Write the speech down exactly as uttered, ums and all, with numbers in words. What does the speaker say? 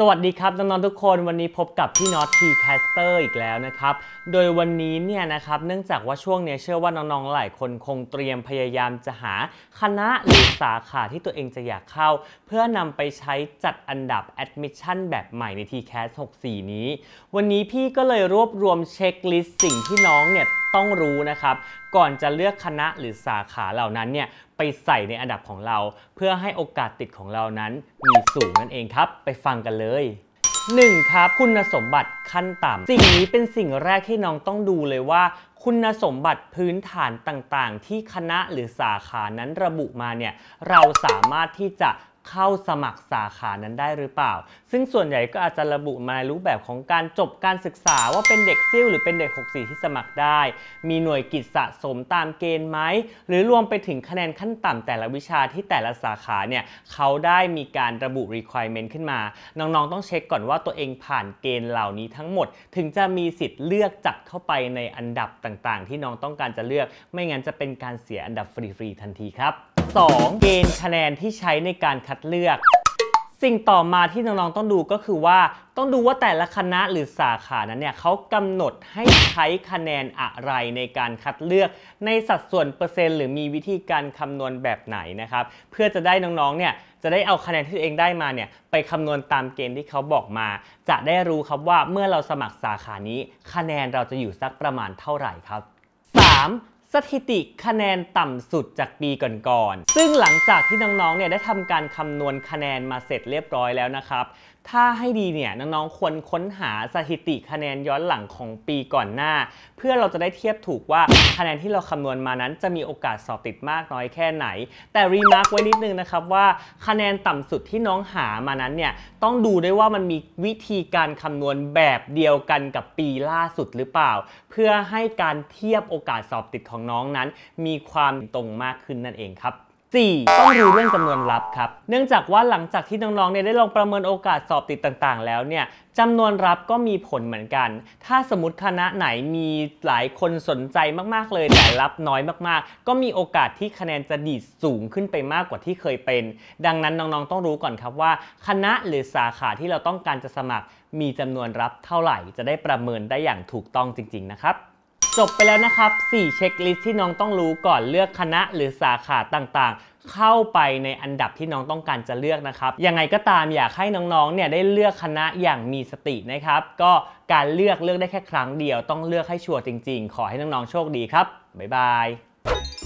วัสดีครับน้องๆทุกคนวันนี้พบกับพี่น็อต ที แคสเตอร์ อีกแล้วนะครับโดยวันนี้เนี่ยนะครับเนื่องจากว่าช่วงนี้เชื่อว่าน้องๆหลายคนคงเตรียมพยายามจะหาคณะหรือสาขาที่ตัวเองจะอยากเข้าเพื่อนำไปใช้จัดอันดับ Admission แบบใหม่ใน ที แคส หกสิบสี่ นี้วันนี้พี่ก็เลยรวบรวมเช็คลิสต์สิ่งที่น้องเนี่ยต้องรู้นะครับก่อนจะเลือกคณะหรือสาขาเหล่านั้นเนี่ยไปใส่ในอันดับของเราเพื่อให้โอกาสติดของเรานั้นมีสูงนั่นเองครับไปฟังกันเลยหนึ่งครับคุณสมบัติขั้นต่ำสิ่งนี้เป็นสิ่งแรกที่น้องต้องดูเลยว่าคุณสมบัติพื้นฐานต่างๆที่คณะหรือสาขานั้นระบุมาเนี่ยเราสามารถที่จะเข้าสมัครสาขานั้นได้หรือเปล่าซึ่งส่วนใหญ่ก็อาจจะระบุมาในรูปแบบของการจบการศึกษาว่าเป็นเด็กซิ่วหรือเป็นเด็กหกสิบสี่ที่สมัครได้มีหน่วยกิตสะสมตามเกณฑ์ไหมหรือรวมไปถึงคะแนนขั้นต่ำแต่ละวิชาที่แต่ละสาขาเนี่ยเขาได้มีการระบุ requirement ขึ้นมาน้องๆต้องเช็คก่อนว่าตัวเองผ่านเกณฑ์เหล่านี้ทั้งหมดถึงจะมีสิทธิ์เลือกจัดเข้าไปในอันดับต่างๆที่น้องต้องการจะเลือกไม่งั้นจะเป็นการเสียอันดับฟรีๆทันทีครับสองเกณฑ์คะแนนที่ใช้ในการคัดเลือกสิ่งต่อมาที่น้องๆต้องดูก็คือว่าต้องดูว่าแต่ละคณะหรือสาขานั้นเนี่ยเขากำหนดให้ใช้คะแนนอะไรในการคัดเลือกในสัดส่วนเปอร์เซ็นต์หรือมีวิธีการคำนวณแบบไหนนะครับเพื่อจะได้น้องๆเนี่ยจะได้เอาคะแนนที่ตัวเองได้มาเนี่ยไปคำนวณตามเกณฑ์ที่เขาบอกมาจะได้รู้ครับว่าเมื่อเราสมัครสาขานี้คะแนนเราจะอยู่สักประมาณเท่าไหร่ครับ สามสถิติคะแนนต่ำสุดจากปีก่อนๆซึ่งหลังจากที่น้องๆเนี่ยได้ทำการคำนวณคะแนนมาเสร็จเรียบร้อยแล้วนะครับถ้าให้ดีเนี่ยน้องๆควรค้นหาสถิติคะแนนย้อนหลังของปีก่อนหน้าเพื่อเราจะได้เทียบถูกว่าคะแนนที่เราคำนวณมานั้นจะมีโอกาสสอบติดมากน้อยแค่ไหนแต่รีมาร์คไว้นิดนึงนะครับว่าคะแนนต่ำสุดที่น้องหามานั้นเนี่ยต้องดูด้วยว่ามันมีวิธีการคำนวณแบบเดียวกันกับปีล่าสุดหรือเปล่าเพื่อให้การเทียบโอกาสสอบติดของน้องนั้นมีความตรงมากขึ้นนั่นเองครับสี่ต้องรู้เรื่องจำนวนรับครับเนื่องจากว่าหลังจากที่น้องๆเนี่ยได้ลองประเมินโอกาสสอบติดต่างๆแล้วเนี่ยจำนวนรับก็มีผลเหมือนกันถ้าสมมติคณะไหนมีหลายคนสนใจมากๆเลยแต่รับน้อยมากๆก็มีโอกาสที่คะแนนจะดีดสูงขึ้นไปมากกว่าที่เคยเป็นดังนั้นน้องๆต้องรู้ก่อนครับว่าคณะหรือสาขาที่เราต้องการจะสมัครมีจำนวนรับเท่าไหร่จะได้ประเมินได้อย่างถูกต้องจริงๆนะครับจบไปแล้วนะครับสี่เช็คลิสต์ที่น้องต้องรู้ก่อนเลือกคณะหรือสาขาต่างๆเข้าไปในอันดับที่น้องต้องการจะเลือกนะครับยังไงก็ตามอยากให้น้องๆเนี่ยได้เลือกคณะอย่างมีสตินะครับก็การเลือกเลือกได้แค่ครั้งเดียวต้องเลือกให้ชัวร์จริงๆขอให้น้องๆโชคดีครับบ๊ายบาย